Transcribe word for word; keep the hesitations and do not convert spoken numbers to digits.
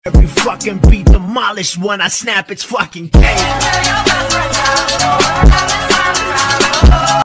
Every fucking beat demolished when I snap, it's fucking cake.